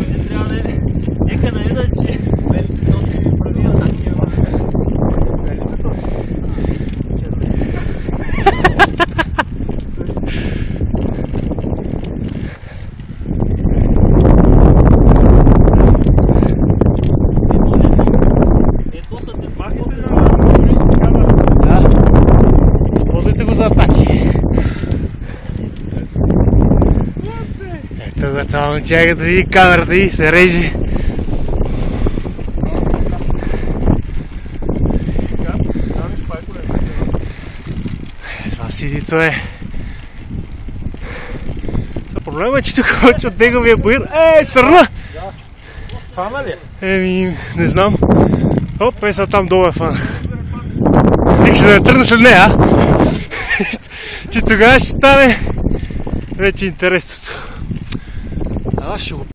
се трябва да е... Нека да видя, че... Белите точно правила такива. Белите точно. Ето са те паките на Да. Използвайте го за атаки. Ето го това момче, като види камерата и се реже. Това сидито е. Проблема е, че тук хоче от неговия боир. Сърна! Фана ли? Не знам. Оп, са там долу е фана. Викаше да не тръгна след нея, че тогава ще стане вече интересното. Ала ще го